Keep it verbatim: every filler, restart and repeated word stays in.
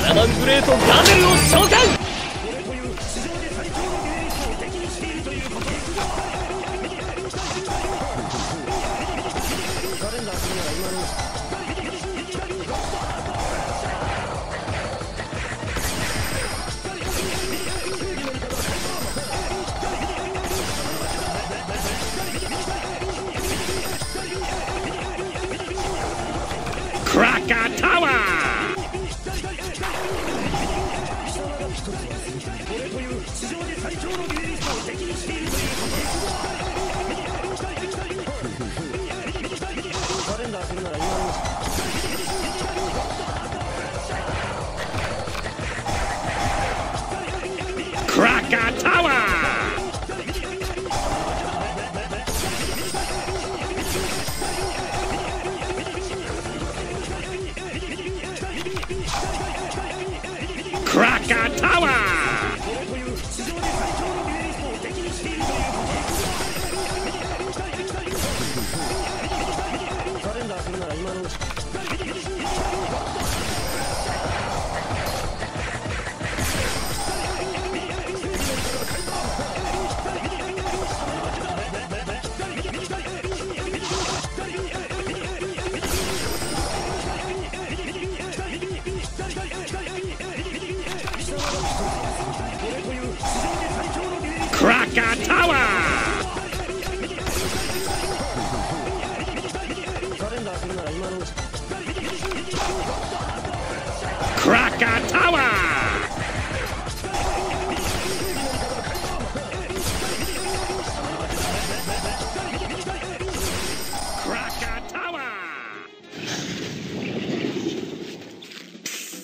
ラマングレートガゼルを召喚。クラッカータワー。俺という史上で最強のデュエリストを敵にしているということだ。サレンダーするなら今のうち